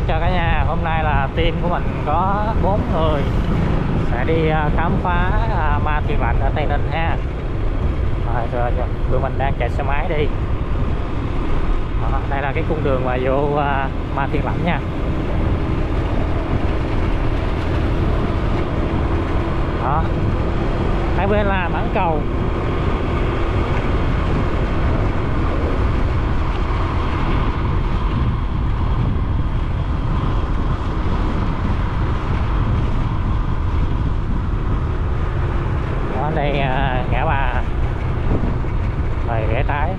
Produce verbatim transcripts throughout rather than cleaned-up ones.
Chào cả nhà, hôm nay là team của mình có bốn người sẽ đi khám phá Ma Thiên Lạnh ở Tây Ninh ha. Rồi, rồi, rồi. Tụi mình đang chạy xe máy đi. Đó, đây là cái cung đường mà vô uh, Ma Thiên Lạnh nha. Đó, hai bên là mảng cầu. Ở đây uh, ngã ba rồi rẽ trái.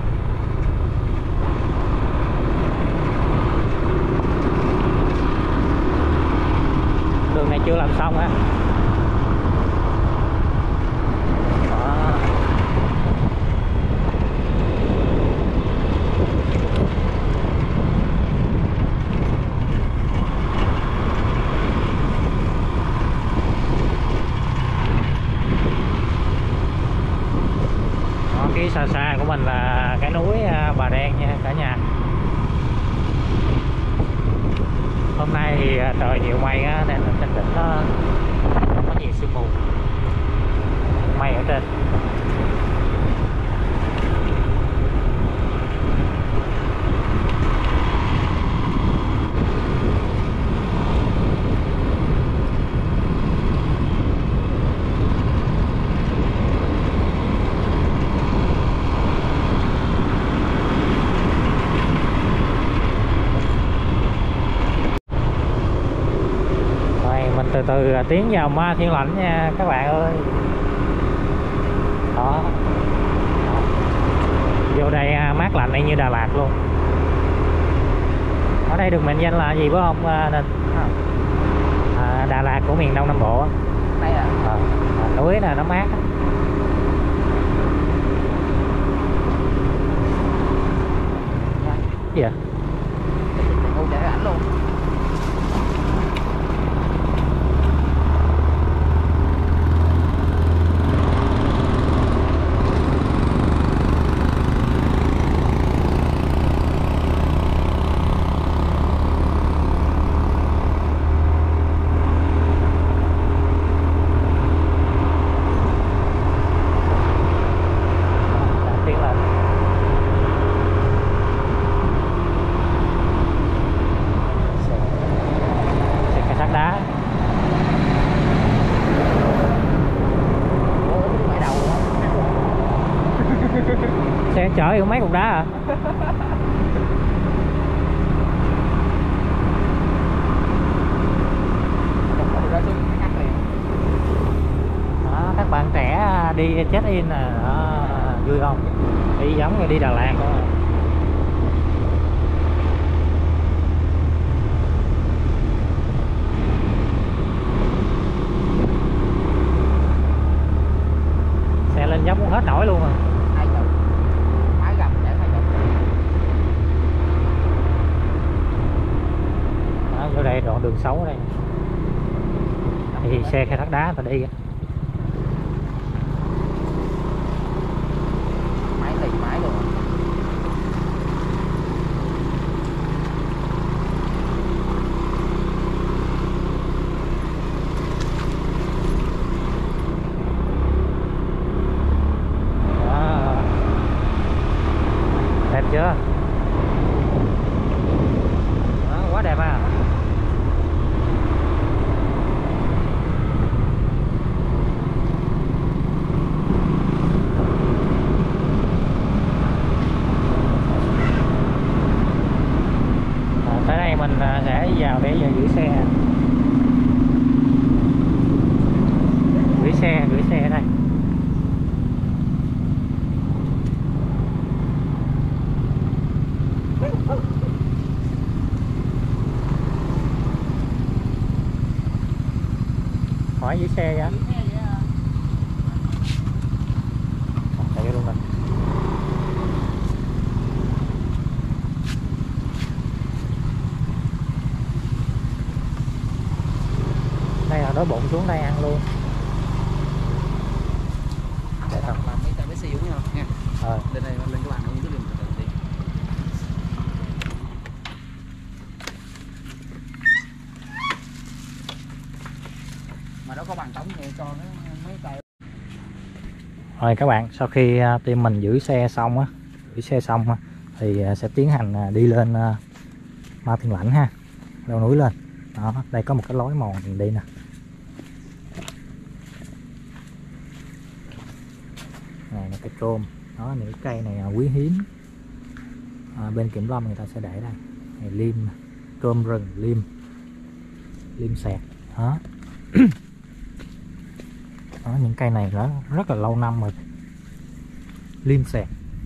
Đường này chưa làm xong á. Phía xa xa của mình là cái núi Bà Đen nha cả nhà. Hôm nay thì trời nhiều mây á, nên là trên đỉnh nó có nhiều sương mù, mây ở trên. Từ từ tiến vào Ma Thiên Lạnh nha các bạn ơi. Đó, vô đây mát lạnh y như Đà Lạt luôn. Ở đây được mệnh danh là gì phải không Ninh? À, Đà Lạt của miền Đông Nam Bộ. Đây à? À, núi nè, nó mát. Gì vậy? Ngủ chạy ảnh luôn. Xe chở vô mấy cục đá à? Đó, các bạn trẻ đi check in nè, vui không? Đi giống như đi Đà Lạt đó. Xe lên dốc cũng hết nổi luôn à. Ở đây đoạn đường xấu đây thì xe khai thác đá phải đi. Máy lì máy luôn. Đó, đẹp chưa? Đó, quá đẹp à. Tới đây mình sẽ vào để gửi xe, gửi xe, gửi xe ở đây. Hỏi gửi xe vậy? Chạy luôn nè. Đây là đói bụng xuống đây ăn luôn. Để không? Mấy tay bé xíu nha. Ờ. Lên đây lên các bạn uống nước liền từ từ đi. còn mấy cày. Rồi các bạn, sau khi uh, team mình giữ xe xong á, giữ xe xong á, thì uh, sẽ tiến hành uh, đi lên uh, Ma Thiên Lãnh ha, leo núi lên. Đó, đây có một cái lối mòn mình đi nè. Này là cây trôm, đó những cái cây này là quý hiếm. À, bên kiểm lâm người ta sẽ để đây, này liêm, trôm rừng, liêm, liêm sẹt, đó. Đó, những cây này nó rất là lâu năm rồi, liêm sẹt.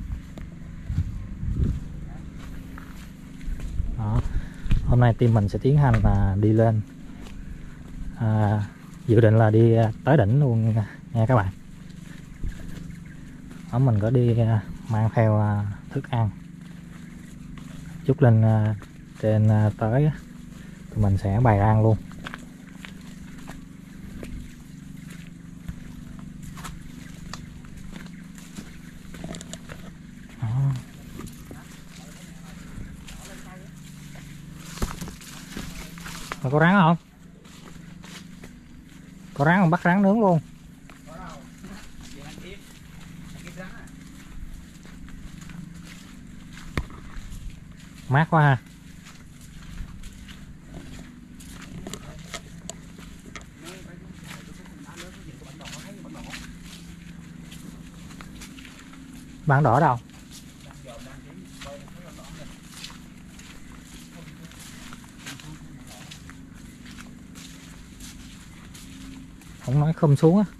Đó. Hôm nay team mình sẽ tiến hành là đi lên, à, dự định là đi tới đỉnh luôn nha các bạn. Đó, mình có đi mang theo thức ăn, chút lên trên tới tụi mình sẽ bày ăn luôn. Đó. Mà có rắn không? Có rắn không? Bắt rắn nướng luôn. Mát quá ha. Bản đỏ đâu? Không nói không xuống á.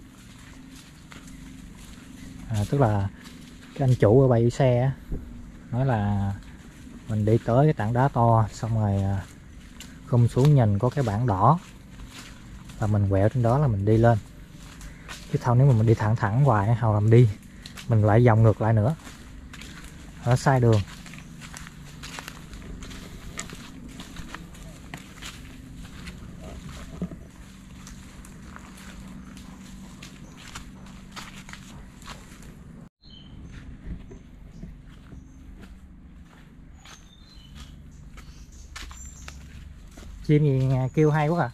À, tức là cái anh chủ ở bãi xe á, nói là mình đi tới cái tảng đá to xong rồi không xuống nhìn có cái bảng đỏ là mình quẹo trên đó là mình đi lên, chứ không nếu mà mình đi thẳng thẳng hoài hoặc là mình đi mình lại vòng ngược lại nữa, nó sai đường. Chim gì kêu hay quá à.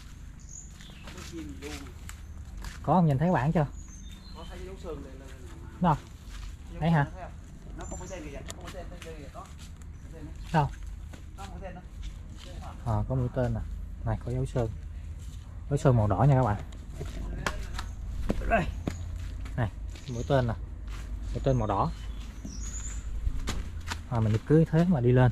Có không, nhìn thấy bản chưa? Có thấy dấu sườn này là đâu? Đấy hả? Nó không có tên gì vậy? Không có tên tên gì đó. Đâu? Nó không có tên đâu. À, có mũi tên nè. Này có dấu sơn. Dấu sơn màu đỏ nha các bạn. Đây. Này, mũi tên nè. Mũi tên màu đỏ. À, mình cứ thế mà đi lên.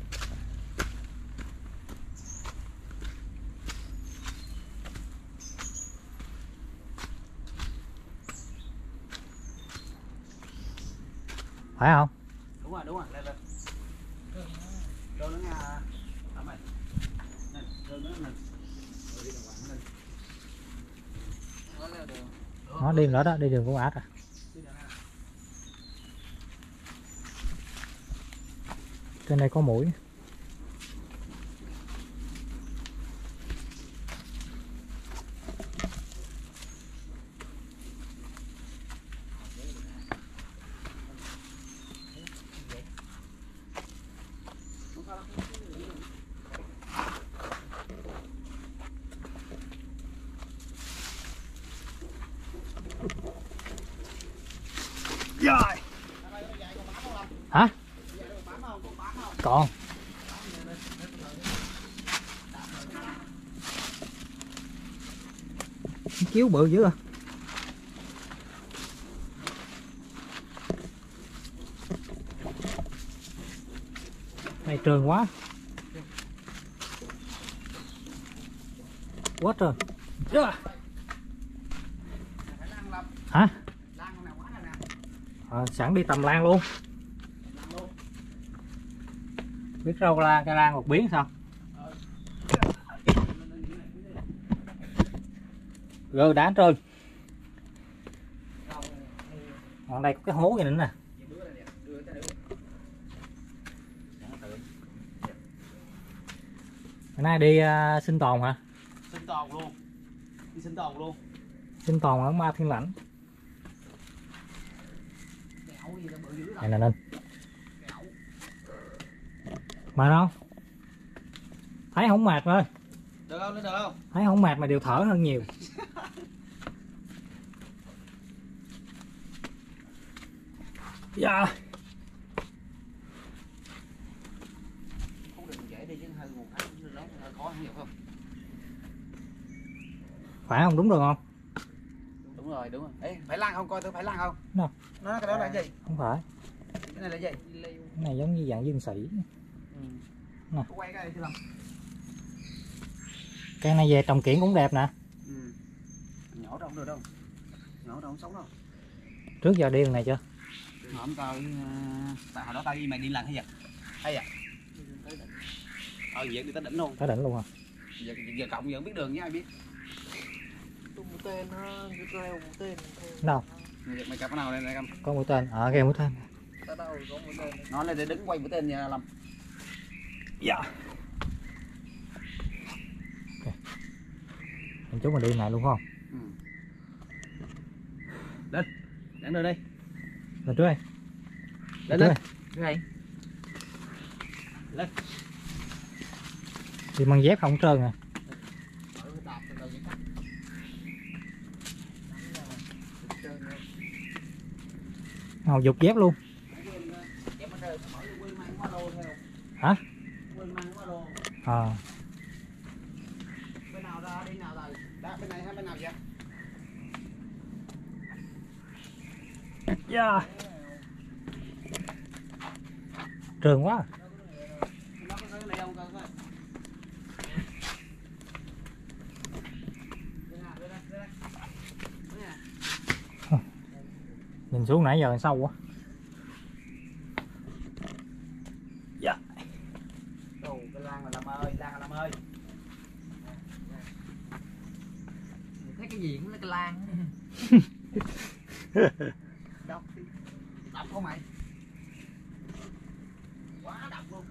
Phải không? Đúng rồi, đúng rồi, lên lên. Rồi nó nha. Tắm mày. Này, rồi nó lên. Rồi đi đàng hoàng lên. Nó leo đường. Nó đi nữa đó, đi đường của át à. Trên đây có mũi. Rồi. Hả? Còn. Chiếu bự dữ à. Này trơn quá. Quá trơn. Hả? À, sẵn đi tầm lan luôn. Biết rau la cây lan một biến sao? Gơ đá trơn. Còn đây có cái hố vậy nữa nè. Hôm nay đi uh, sinh tồn hả? Sinh tồn luôn. Đi sinh tồn luôn. Sinh tồn ở Ma Thiên Lãnh. Này nè Ninh. Mệt không? Thấy không mệt rồi. Được không? Được không? Thấy không mệt mà đều thở hơn nhiều. Dạ. Không được dễ đi chứ hơi một cái lớn hơi khó hiểu không? Phải không, đúng rồi không? Đúng rồi, đúng rồi. Ê, phải lan không, coi tôi phải lan không? Đâu? Nó cái đó là gì? Không phải. Cái này là gì? Cái này giống như dạng dương sĩ. Ừ. Nè. Quay cái này chứ không? Cây này về trồng kiển cũng đẹp nè. Ừ. Nhỏ đâu không được đâu. Nhỏ đâu không sống đâu. Trước giờ đi đường này chưa? Không tao tại hồi đó tao đi mày đi lần hay vậy? Hay à? Ờ vậy đi tới đỉnh luôn. Tới đỉnh luôn à? Giờ, giờ cộng giờ không biết đường với ai biết. Tung mũi tên nó reo mũi tên. Đâu? Mày, mày cặp cái nào đây này Lâm? Có mũi tên. Ờ, à, cái mũi tên. Ta đâu có mũi tên. Nó lên để đứng quay mũi tên nha Lâm. Dạ. Okay. Mình chút mình đi này luôn không? Ừ. Lên. Đánh rồi đây. Lên trước đây. Lên lên. Đây. Lên. Đi mang dép không trơn nè. Ngồi dục dép luôn. Hả? À. Bên nào ra đi nào rồi? Đó, bên này hay bên nào vậy? Yeah. Trường quá. Nó có cái này không coi coi. Nhìn xuống nãy giờ sâu quá. Dạ. Đồ cái lan là Lâm ơi, lan là Lâm ơi. Thấy cái gì cũng là cái lan. Đọc đi. Đọc không mày? Quá độc luôn.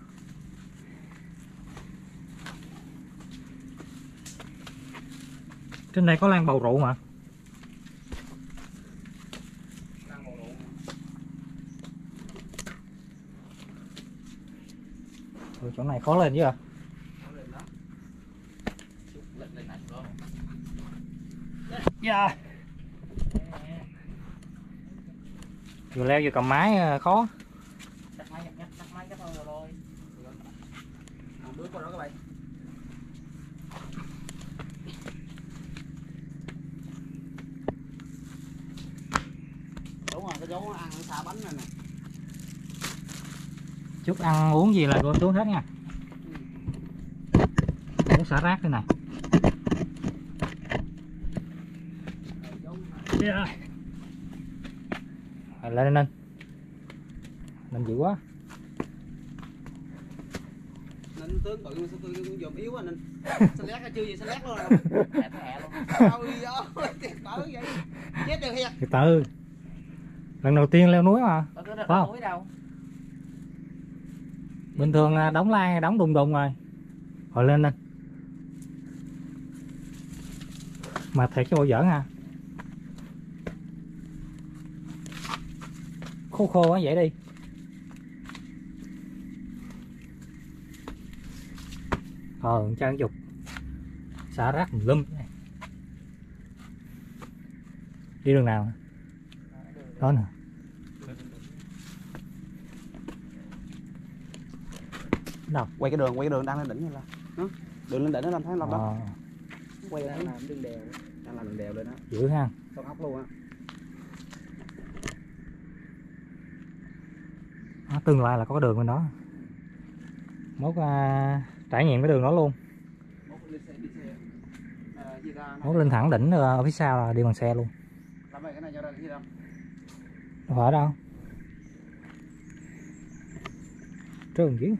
Trên đây có lan bầu rượu mà. Lan bầu rượu. Ừ, chỗ này khó lên chứ à. Khó lên lắm. Lên lên này đó. Dạ. Vừa leo vừa cầm máy khó. Đặt máy nhập đặt máy cái thôi rồi. Một bước qua đó các bạn. Đúng rồi, cái dấu ăn xà bánh này nè. Chút ăn uống gì là gom xuống hết nha. Uống xả rác đây này. Yeah. Rồi, lên lên lên dữ quá. Nên tướng bự sao tôi dòm yếu anh nên. Xanh lét hay chưa gì xanh lét luôn rồi. Hẹ hẹ luôn. Ôi ơi, tuyệt vời vậy. Chết được thiệt. Từ từ. Lần đầu tiên leo núi mà. Có cái Wow. núi đâu. Bình thường đóng lai hay đóng đùng đùng rồi. Rồi lên lên. Mà thiệt cái bộ giỡn à. Khô khô quá vậy đi. Ờ, trang dục. Xả rác lum. Đi đường nào? Đó nè. Đâu? Quay cái đường, quay cái đường đang lên đỉnh này là. Đó. Đường lên đỉnh nó làm thấy làm đó. À, Quay Đang lên. làm đường đèo. Đang làm đường đèo lên đó. dữ ha. Con ốc luôn á. À, tương lai là có cái đường bên đó. Mốt à, trải nghiệm cái đường đó luôn. Mốt lên xe đi xe. À, gì ra. Mốt lên thẳng đỉnh ở phía sau là đi bằng xe luôn. Làm vậy cái này cho ra cái gì đâu. Đâu phải đâu. Trơn chứ.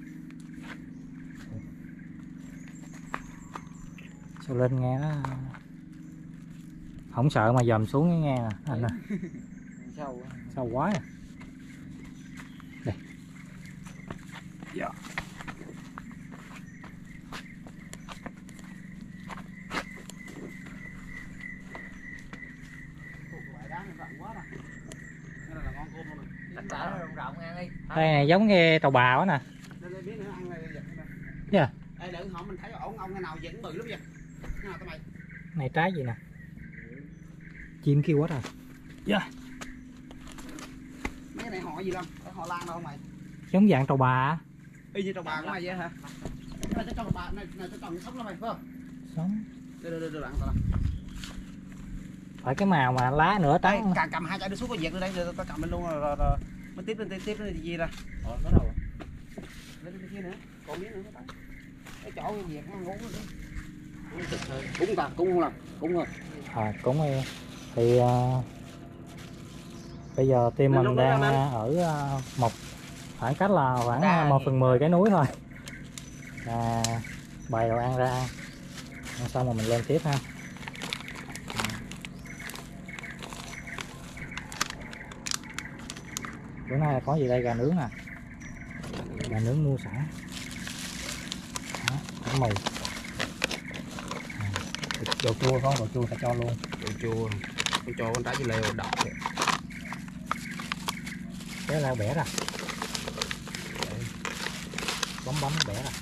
Sao lên nghe nó không sợ mà dòm xuống cái nghe nè anh nè. Sâu. Sao quá à. Đây. Dạ. Tất cả nó rộng rộng ăn đi. Đây này giống cái tàu bà quá nè. Dạ. Ê, đừng họ mình thấy ổn ông cái nào vẫn bự lắm vậy. Cái nào tao mày. Này trái gì nè. Chim kêu quá rồi. Dạ. Mấy này họ gì lắm, họ lan đâu mày? Giống dạng trầu bà á. Y như trầu bà của mày vậy hả? Này cho trầu bà này, này cho trồng sống lắm mày, phải không? Sống. Đưa đưa đưa đưa bạn tao. Phải cái màu mà lá nửa Đây, trắng. cầm cầm hai trái đưa xuống có việc nữa đây, rồi tao cầm lên luôn rồi, rồi, rồi. Mới tiếp lên tiếp tiếp lên gì ra. Ờ, có đâu. Lên bên kia nữa, còn miếng nữa cái cái chỗ cái việc ăn uống nữa. Cũng thực thôi. Cũng ta, cũng không làm, cũng thôi. À, cũng thì uh, bây giờ team Nên mình lúc đó đang ra uh, ở uh, một khoảng cách là khoảng Đa một thì- phần mười cái núi thôi. À, bày đồ ăn ra ăn. Ăn xong rồi mình lên tiếp ha. Bữa nay là có gì đây, gà nướng à, gà nướng mua sẵn. Đó, bánh mì. À, đồ chua có, đồ chua ta cho luôn. Đồ chua, con cho con trái dưa leo đỏ. Cái lao bẻ ra, bấm bấm bẻ ra.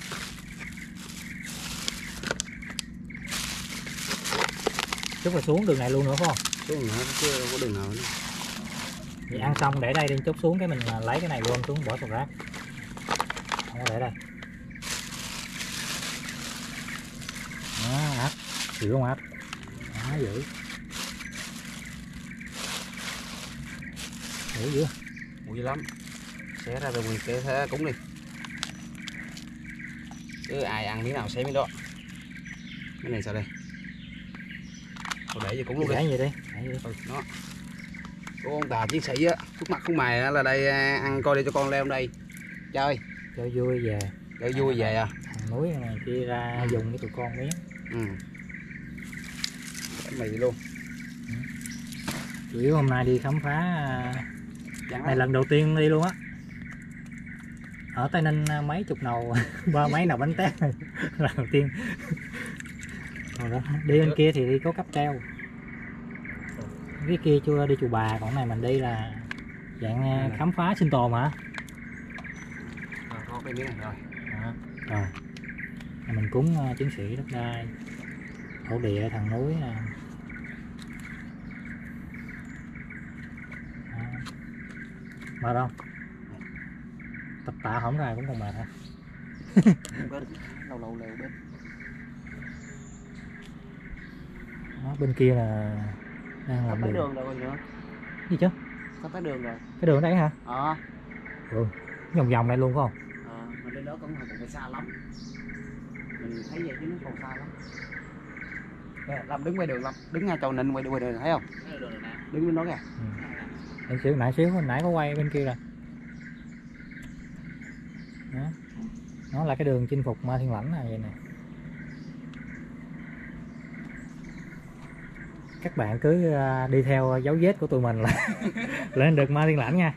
Chút là xuống đường này luôn nữa phải không? Xuống nữa, chưa đâu có đường nào nữa. Thì ăn xong để đây đi, chút xuống cái mình lấy cái này gom xuống bỏ thùng rác. Không có để đây. Đó, áp. Chịu không áp? Đó, giữ. Giữ dữ. Mùi lắm. Xé ra rồi mình kê thế cũng đi. Chứ ai ăn miếng nào xé miếng đó. Cái này sao đây? Thôi để vô cũng luôn đi. Để gì đi, để gì đi. Ừ, đó. Cô ông Tà chiến sĩ á, trước mặt không mày á, là đây ăn coi đi cho con leo đây chơi Cho vui về. chơi vui về à. Thằng núi này kia ra dùng với tụi con miếng. Ừ. Cái mì luôn. Chủ yếu hôm nay đi khám phá Chẳng này lần đầu tiên đi luôn á. Ở Tây Ninh mấy chục nầu ba mấy nầu bánh tét này lần đầu tiên. Rồi đó, đi bên kia thì đi có cáp treo. Cái kia chưa đi Chùa Bà, còn này mình đi là dạng khám phá sinh tồn hả? Rồi, có cái miếng này rồi. Đó. Rồi. Mình cúng uh, chiến sĩ đất đai, thổ địa, thằng núi nè. Mệt không? Tập tạ hổng ra cũng còn mệt hả? Bên lâu lâu leo bên. Đó, bên kia là đang làm Tới đường. đường rồi nữa. Gì chứ? Sắp tới đường rồi. Cái đường đấy hả? Ờ. Ừ. Vòng vòng này luôn phải không? Ờ, mình lên đó cũng còn phải xa lắm. Mình thấy vậy chứ nó còn xa lắm. Đây, Lâm đứng ngoài đường Lâm, đứng ngay chầu nịnh ngoài đường, ngoài đường thấy không? Đứng bên đó kìa. Ừ. Để xíu nãy xíu hồi nãy có quay bên kia rồi. Đó. Nó là cái đường chinh phục Ma Thiên Lãnh này vậy nè. Các bạn cứ đi theo dấu vết của tụi mình là lên được Ma Thiên Lãnh nha.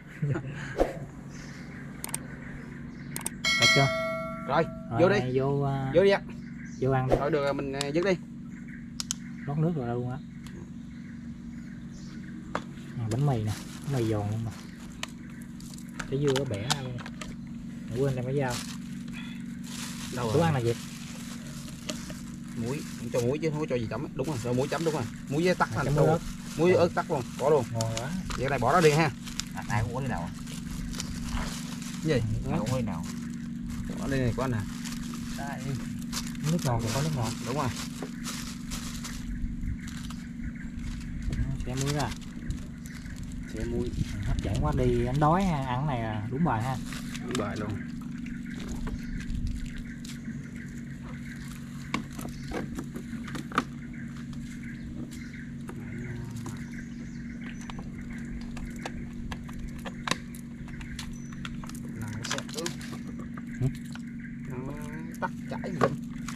Được chưa? Rồi, Rồi, vô đi. Vô, uh, Vô đi ạ. vô ăn đi. Rồi được rồi mình dứt đi. Rót nước rồi đâu luôn á. À, bánh mì nè, bánh mì giòn luôn mà. Cái dưa nó bẻ ra luôn. Để quên đem cái dao. Đâu Chú ăn là gì? Muối, không cho muối chứ không có cho gì chấm. Đúng rồi, cho muối chấm đúng rồi. Muối với tắc À, là chấm đồ. ớt. Muối ớt tắc luôn, có luôn. Ngon quá. Vậy cái này bỏ nó đi ha. À, ai cũng có đi nào. Cái gì? Ai cũng có đi nào. Bỏ đi này có anh nè. Đây. Nước ngọt thì có nước ngọt. Đúng rồi. Xé muối ra. Xẻ muối. Hấp dẫn quá, đi anh đói ha, ăn cái này là đúng bài ha. Đúng bài luôn. Nó sẽ ướp. Ừ? Nó tắt chảy gì.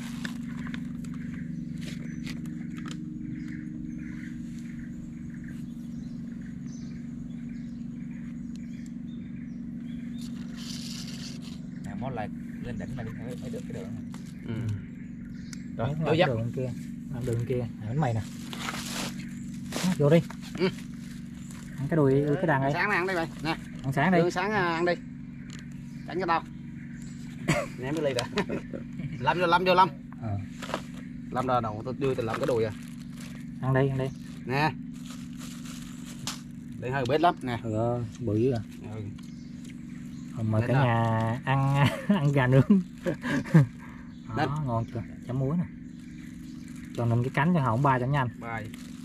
Nào món lại lên đỉnh mà đi mới mới được cái đường này. Ừ. Rồi, Đúng vô rồi, dắt. cái đường bên kia, ăn đường bên kia, à, bánh mì nè. Đó, vô đi. Ừ. Ăn cái đùi, cái đàn này, Sáng này ăn đi mày. Nè, ăn sáng đi. đường sáng ăn đi. Tránh cho tao. Ném cái ly đã. Lâm vô Lâm vô Lâm. Ờ. Lâm ra đầu tôi đưa tôi làm cái đùi à. Ăn đi, ăn đi. Nè. Đây hơi bết lắm nè. Ừ, bự dữ à. Nè. Ừ. Mời Lên cả nào. nhà ăn ăn gà nướng. Đó, Lên. ngon chưa? Chấm muối nè. Cho nên cái cánh cho hỏng ba cho nhanh. Bài.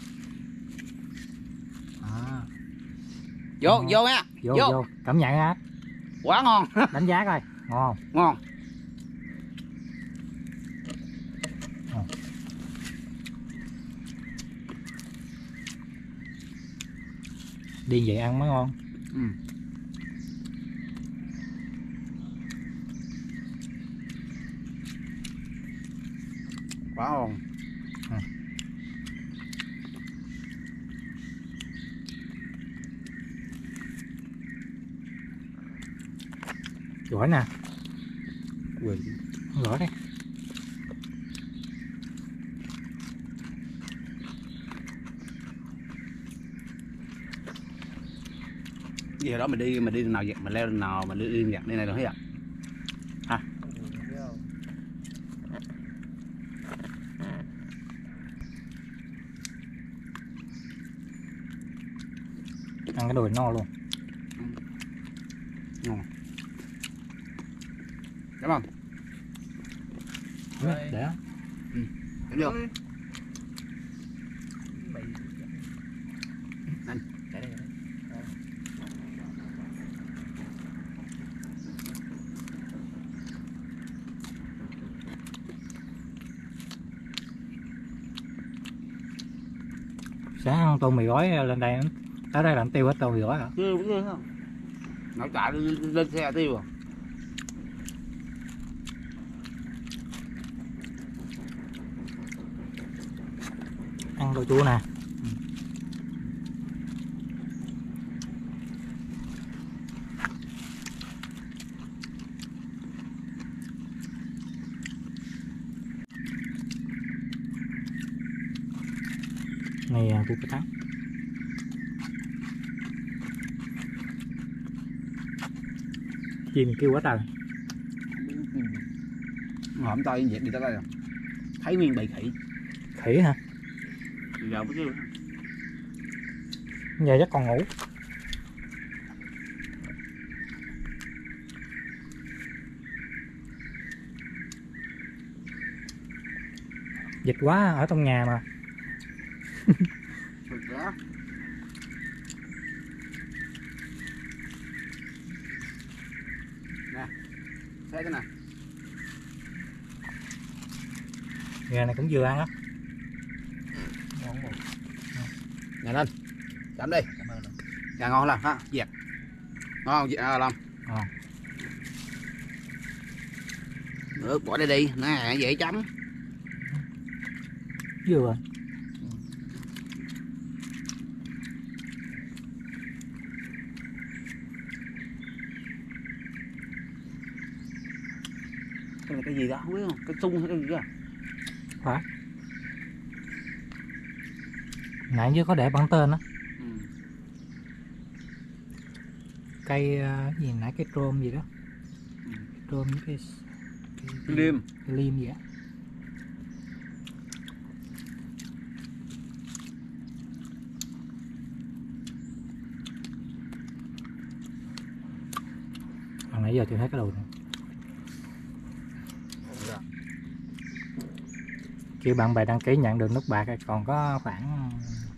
À. Vô, Ừ. vô nha. Vô, Vô. vô, cảm nhận á. Quá ngon. Đánh giá coi, ngon. Ngon. Đi vậy ăn mới ngon. Ừ. Quá ngon. Ừ. Gỏi nè, Quỳ. gỏi đây. Gì hồi đó mình đi mình đi nào vậy? Mình leo nào mình đi đi vậy? Đây này rồi hết ạ. Hả? Ăn cái đùi no luôn. Ngon. Cảm ơn. Để đó. Cảm ơn. Anh. Sáng ăn tô mì gói lên đây, tới đây làm tiêu hết tô mì gói hả? Chưa chưa không? Nó chạy lên, lên xe tiêu à? Ăn đồ chua nè. Này củ cải trắng. Chim kêu quá trời. Hổm tay việc đi tới đây rồi. Thấy nguyên bầy khỉ. Khỉ hả? Giờ mới kêu. Giờ chắc còn ngủ. Dịch quá ở trong nhà mà. Thực ra. Nè. Thấy cái này. Gà này cũng vừa ăn á. Nhà lên. Chấm đi. Gà ngon lắm ha. Dẹp. Ngon chị à, làm. Ngon. Nước bỏ đây đi, nè dễ chấm. Vừa rồi. Cái này cái gì đó không biết không? Cái sung hay cái gì đó. Phải. Nãy dưới có để bản tên á. Ừ. Cây uh, gì nãy cái trôm gì đó. Ừ. Trôm với cái, cái, cái Liêm. cái liêm gì á. Hồi nãy giờ chưa thấy cái đồ này. Kêu bạn bè đăng ký nhận được nước bạc còn có khoảng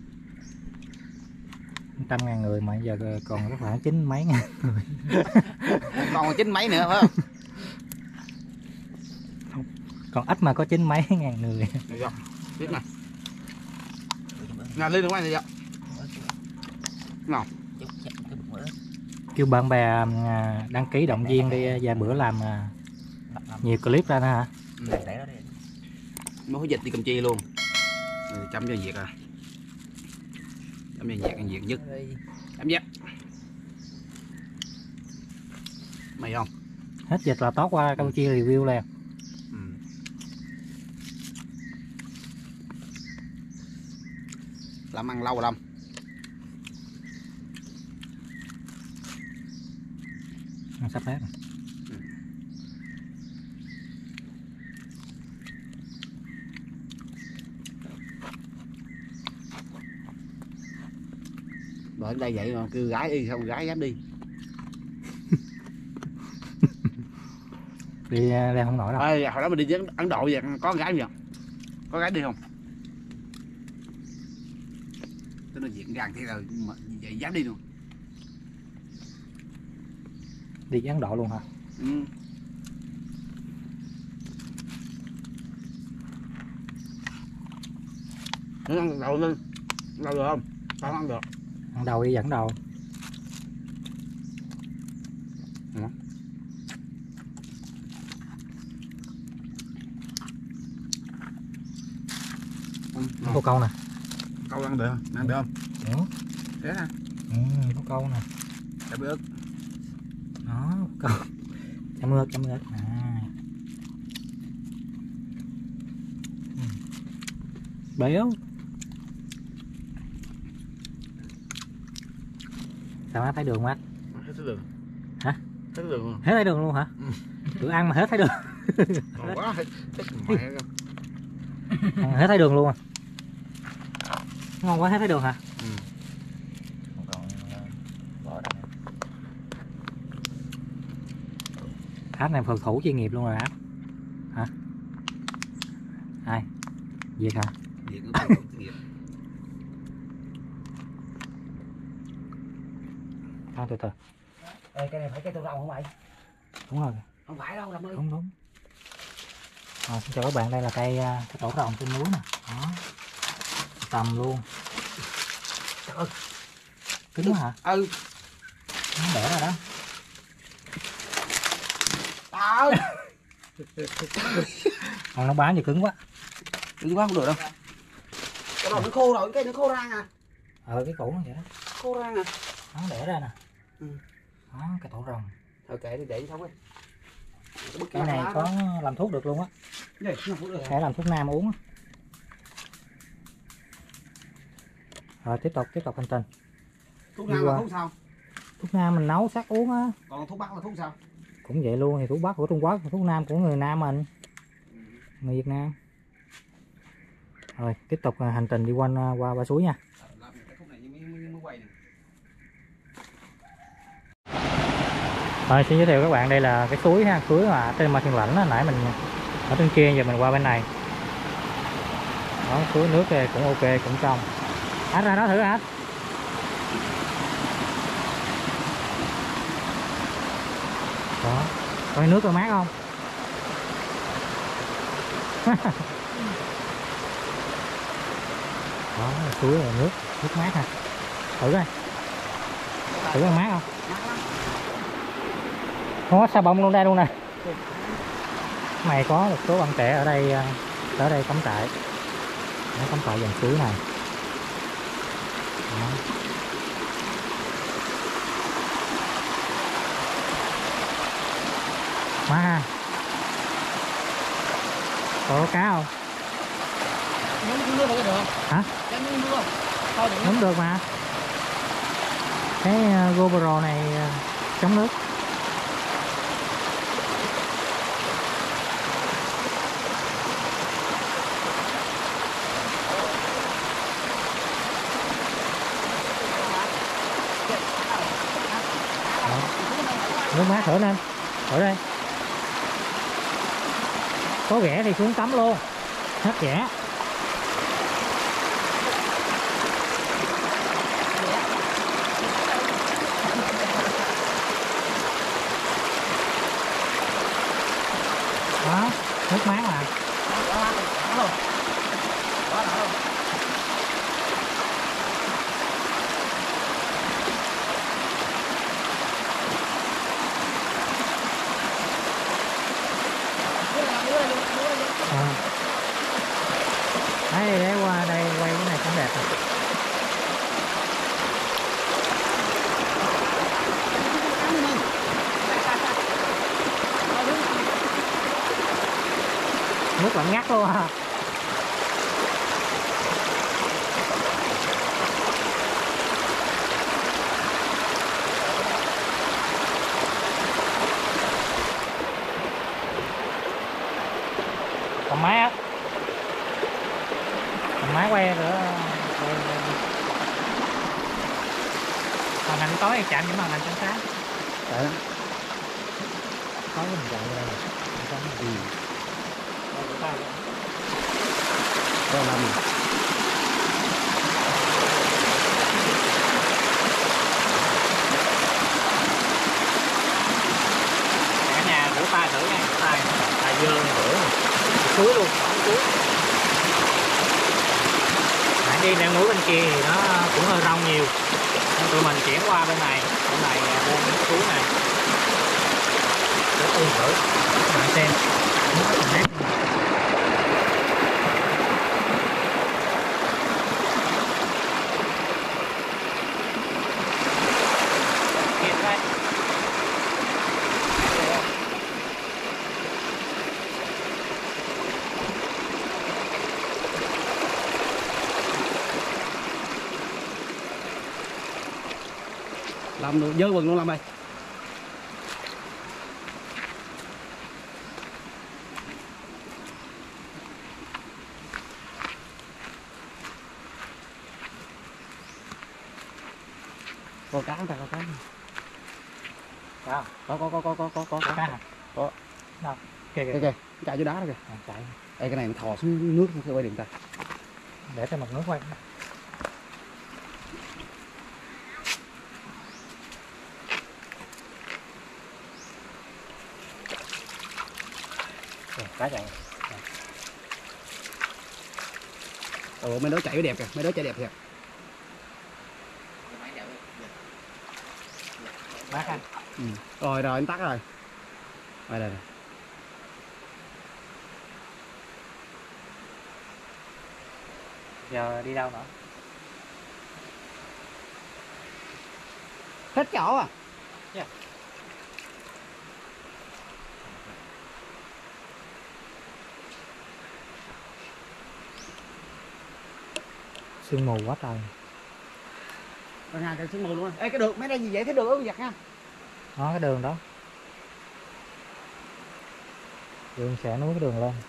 trăm ngàn người mà giờ còn có khoảng chín mấy ngàn người. Còn chín mấy nữa phải không? Còn ít mà có chín mấy ngàn người. Được rồi, biết nè. Nè lên được ngoài này vậy. Nào. Kêu bạn bè đăng ký động viên đi, vài bữa làm nhiều clip ra nữa hả? Ừ. Mới có dịch đi Campuchia luôn. Rồi chấm cho Việt à. Chấm cho Việt, ăn Việt nhất. Chấm Việt. Mày không? Hết dịch là tốt qua Campuchia review liền. Ừ. Làm ăn lâu rồi Lâm. Sắp hết rồi. Bởi đây vậy mà kêu gái đi không gái dám đi. Đi leo không nổi đâu. À, hồi đó mình đi với Ấn Độ vậy, có con gái gì không? Có gái đi không? Tôi nói diện gan thế rồi mà vậy dám đi luôn. Đi với Ấn Độ luôn hả? Ừ. Nó ăn đầu lên, đầu được không? Không ăn được. Ăn đầu đi dẫn đầu. Ừ. Ừ. Có câu nè. Câu ăn được, ăn được không? Ừ. Thế nè. Ừ, có câu nè. Chả biết ớt. Đó, câu. Chấm ớt, chấm ớt. À. Ừ. Béo. Sao má thấy đường mắt? Hết thấy đường. Hả? Hết thấy đường luôn. Hết thấy đường luôn hả? Ừ. Tự ăn mà hết thấy đường. Ngon quá, hết mẹ cơ. Ăn hết thấy đường luôn à? Ngon quá, hết thấy đường hả? Ừ. Áp này phật thủ chuyên nghiệp luôn rồi Áp. Hả? Ai? Việt hả? Việt nó có chuyên nghiệp. Thôi từ từ. Ê, cái này phải cây tô rồng không vậy? Đúng rồi. Không phải đâu, Lâm ơi. Đúng đúng. Rồi, xin chào các bạn, đây là cây cái tổ rồng trên núi nè. Đó. Tầm luôn. Trời ơi. Cứng quá hả? Ừ. Nó bẻ rồi đó. Tao. Còn nó bán gì cứng quá. Cứng quá không được đâu. Cái đầu nó khô rồi, cái nó khô ra à. Ờ cái củ nó vậy đó. Khô ra à. Nó bẻ ra nè. Ừ. Đó cái tổ rồng. Thôi kệ đi để xong đi. Cái này có làm thuốc được luôn á. Gì? Làm thuốc được hả? Để làm thuốc nam uống á. Rồi tiếp tục tiếp tục hành trình. Thuốc nam là thuốc sao? Thuốc nam mình nấu sắc uống á. Còn thuốc bắc là thuốc sao? Cũng vậy luôn, thì thuốc bắc của Trung Quốc, thuốc nam của người Nam mình, người Việt Nam. Rồi tiếp tục hành trình đi quanh qua qua suối nha. Rồi xin giới thiệu các bạn, đây là cái suối ha, suối mà trên Ma Thiên Lãnh đó, nãy mình ở trên kia, giờ mình qua bên này. Đó, suối nước thì cũng ok, cũng trong. Hết ra đó thử hả? Đó, coi nước có mát không? Đó, suối là nước, nước mát ha. Thử coi. Thử coi mát không? Không có sa bông luôn đây luôn nè. Mày có một số bạn trẻ ở đây, ở đây cắm trại. Nó cắm trại dòng suối này. Đó. Má ha. Có cá không? Nhúng nước được. Hả? Nhúng nước. Thôi đừng. Nhúng được mà. Cái uh, GoPro này uh, chống nước. Đó. Nước mát thử lên. Thử đây. Có ghẻ thì xuống tắm luôn. Hết ghẻ. Đó, nước mát mà. À. Đấy, để qua đây quay cái này cũng đẹp rồi. Nước lạnh ngắt luôn à. Cầm máy á. Cầm máy quay nữa. Màn hình tối thì chạm với màn hình trong sáng. Đấy. Tối mình chạy đây. Xong rồi. Ừ. Rồi, của ta. Rồi làm gì? Cả nhà rửa tay thử nha, rửa tay tay dơ rửa suối luôn, không suối. Nãy đi leo núi bên kia thì nó cũng hơi rong nhiều nên tụi mình chuyển qua bên này, bên này bên suối này rất ương thử các bạn xem nó có còn nét. Làm được dơ quần luôn làm ơi. Có cá không ta, có cá không? Sao? Có có có có có có có Có cá hả? Có. Đâu? Kìa Kìa kìa. kìa, chạy vô đá đó kìa. À, chạy. Ê, cái này nó thò xuống nước không quay điện ta. Để cho mặt nước quay. Ừ, cá chạy. Ồ, mấy đứa chạy đẹp kìa, mấy đứa chạy đẹp thiệt. Bác anh. Ừ. Rồi rồi anh tắt rồi. Đây đây. Giờ đi đâu nữa? Hết chỗ à? Yeah. Sương mù quá trời. Rồi nhà cái sương mù luôn. Ê, cái đường mấy đây gì vậy? Thấy đường không giặt nha. Đó cái đường đó. Đường sẽ núi cái đường lên.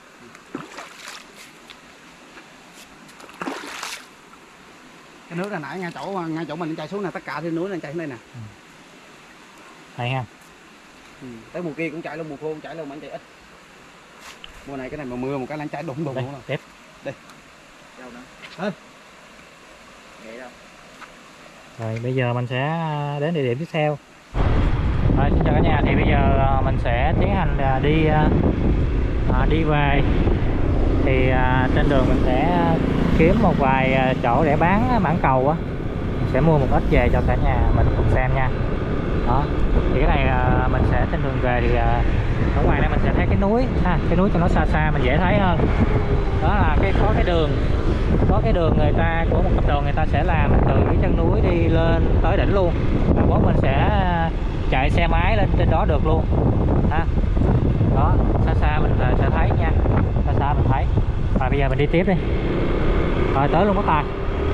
Cái nước là nãy ngay chỗ ngay chỗ mình chạy xuống nè, tất cả trên núi này chạy xuống đây nè. Ừ. Hay ha. Ừ. Tới mùa kia cũng chạy luôn, mùa khô cũng chạy luôn mà anh chạy ít. Mùa này cái này mà mưa một cái là anh chạy đụng đụng luôn. Tiếp. Đây. Đâu đó? Hơn. Vậy đâu? Rồi bây giờ mình sẽ đến địa điểm tiếp theo. Rồi, xin chào cả nhà, thì bây giờ mình sẽ tiến hành đi à, đi về. Thì à, trên đường mình sẽ kiếm một vài chỗ để bán mãng cầu á, mình sẽ mua một ít về cho cả nhà mình cùng xem nha. Đó, thì cái này à, mình sẽ trên đường về thì à, ở ngoài đây mình sẽ thấy cái núi ha, cái núi cho nó xa xa mình dễ thấy hơn. Đó là cái có cái đường, có cái đường người ta của một tập đoàn người ta sẽ làm từ cái chân núi đi lên tới đỉnh luôn, và bố mình sẽ chạy xe máy lên trên đó được luôn ha. Đó, xa xa mình sẽ thấy nha, xa xa mình thấy. Và bây giờ mình đi tiếp đi. Rồi tới luôn có Tài.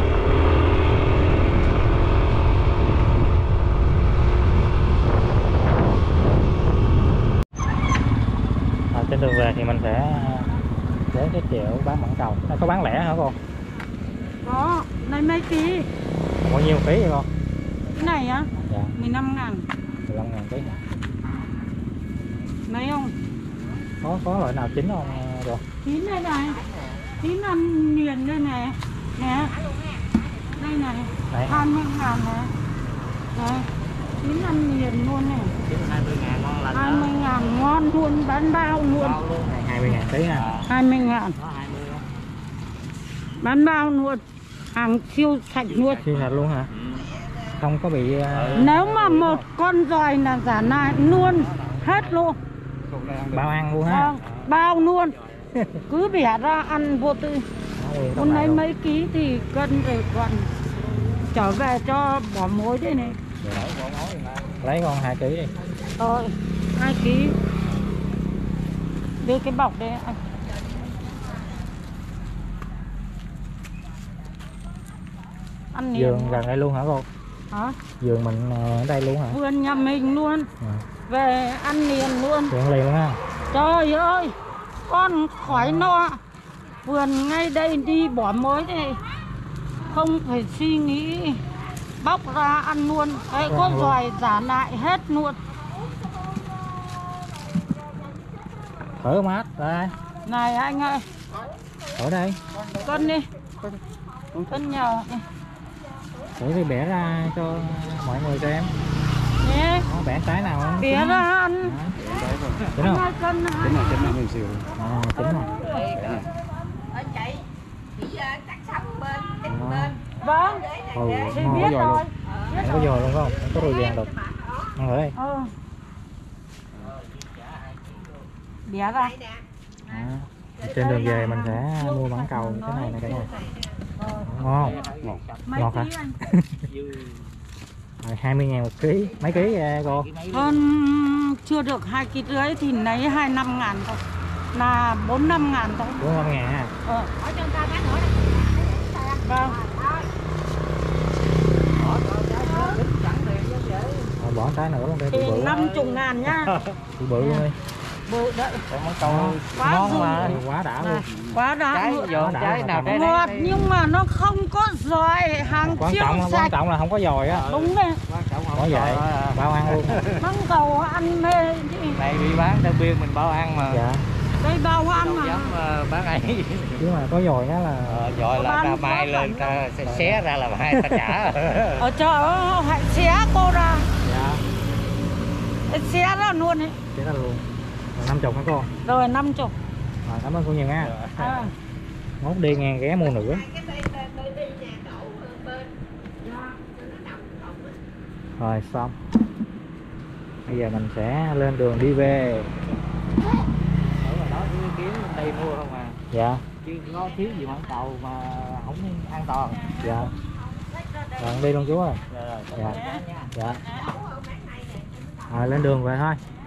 Rồi, trên đường về thì mình sẽ đến cái triệu bán mãng cầu. Đây có bán lẻ hả cô? Có, này mấy ký? Bao nhiêu ký vậy con? Cái này á? Dạ. mười lăm ngàn. mười lăm ngàn ký. Mấy không? Có có loại nào chín không rồi? Chín đây này. Chín ăn liền đây này. Nè. Đây này. Đấy. hai mươi ngàn này. Này. Chín ăn liền luôn này. Chín hai mươi ngàn ngon lành. hai mươi ngàn ngon luôn, bán bao luôn. Bao luôn này hai mươi ngàn ký ha. hai mươi ngàn. Đó hai mươi luôn. Bán bao luôn. Hàng siêu sạch luôn. Siêu sạch luôn hả? Không có bị uh... Nếu mà một con giòi là giả lại luôn hết luôn. bao ăn luôn ha. Vâng, bao luôn. Cứ bẻ ra ăn vô tư. Hôm nay mấy ký thì cân rồi còn trở về cho bỏ mối đây này. Lấy con hai ký đi. Rồi, hai ký. Đưa cái bọc đây anh. Ăn liền. Vườn gần đây luôn hả cô? Hả? Vườn mình ở đây luôn hả? Vườn nhà mình luôn. À. Về ăn liền luôn. Vườn liền luôn ha. Trời ơi, con khỏi no. Vườn ngay đây đi bỏ mối đây. Không phải suy nghĩ. Bóc ra ăn luôn. Đấy, có giòi giả lại hết luôn. Thử mát đây. Này anh ơi, Ở đây. cân đi. Cân nhỏ đi. Để đi bẻ ra cho mọi người xem. Nhé. Nó bẻ cái nào không? Bẻ ra ăn. Đúng không? Hai cân hai. Chính là chính là mình xìu. À, chính rồi. Vâng, Ừ, thì ngon biết có giò rồi. luôn. Không có giò luôn không? Không có đùi vàng được. Ăn ở đây. Ừ. Bẻ ra. À, trên đường về mình sẽ mua mãng cầu cái này này cả nhà. Ngon. Ngon. Mấy Ngọt hả? ký anh? Rồi, hai mươi ngàn một ký. Mấy ký vậy cô? Hơn chưa được hai ký rưỡi thì lấy hai mươi lăm ngàn thôi. Là bốn mươi lăm ngàn thôi. bốn mươi lăm ngàn ha. Ờ. Vâng. Rồi, bỏ trái nữa luôn đây bự Thì bự. năm mươi ngàn nhá. Bự bự luôn đi. Bự đấy. Còn mãng cầu Quá ngon dư. mà. Quá đã luôn. Quá đã. Trái luôn. giò đã trái rồi, nào còn trái Ngọt đấy. nhưng mà nó không có giỏi, hàng Quan siêu trọng quan sạch. trọng là không có dòi á. Đúng đấy. Quan trọng Có không vậy. rồi. Bao ăn luôn. Măng cầu ăn mê chứ. Này đi bán theo biên mình bao ăn mà. Dạ. Đây bao ăn Đâu mà. dám ờ, bán ấy. Chứ mà có dòi đó là Ờ, rồi là Bán ta có mai lên khoản ta sẽ xé ra là mai ta trả. Ở chợ hãy xé cô ra. dạ. Xé ra luôn ấy. Thế là luôn. Rồi năm chục hả cô? Rồi năm chục. Rồi cảm ơn cô nhiều nha. À. Mốt đi ngang ghé mua nữa. Rồi xong. Bây giờ mình sẽ lên đường đi về. Ở ngoài đó cứ kiếm đây mua không à. Dạ. Chứ có thiếu gì mãng cầu mà không an toàn. Dạ. Rồi đi luôn chú ơi. Rồi, rồi. Dạ. Dạ. Rồi lên đường về thôi.